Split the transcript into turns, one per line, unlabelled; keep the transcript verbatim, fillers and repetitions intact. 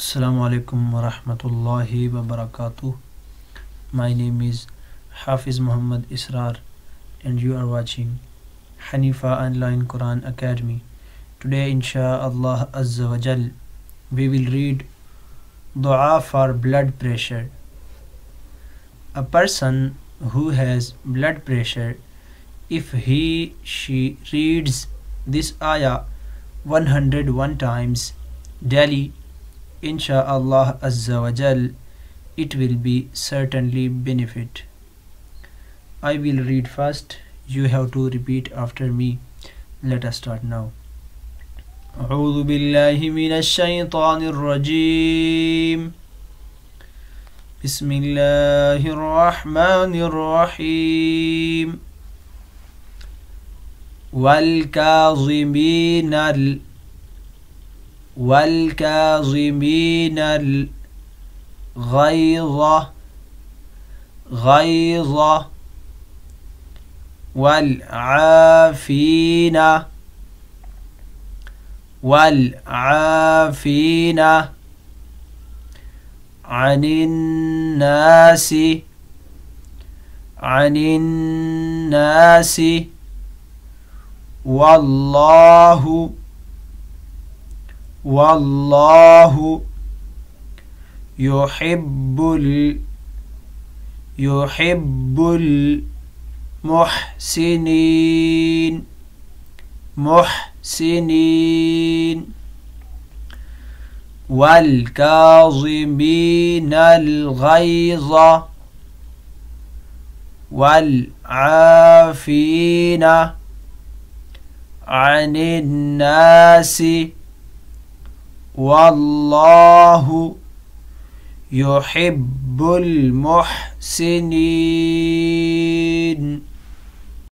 Assalamu alaikum wa rahmatullahi wa barakatuh. My name is Hafiz Muhammad Israr and you are watching Hanifa Online Quran Academy. Today inshaAllah Azza wa Jal we will read Dua for blood pressure. A person who has blood pressure, if he she reads this ayah one hundred one times daily, inshaAllah Azza wa Jal, it will be certainly benefit. I will read first, you have to repeat after me. Let us start now. أعوذ بالله من الشيطان الرجيم. بسم الله الرحمن الرحيم. والكاظمين ال والكاظمين الغيظ غيظ والعافين والعافين عن الناس عن الناس والله والله يحب ال يحب المحسنين محسنين والكاظمين الغيظ والعافين عن الناس والله يحب المحسنين.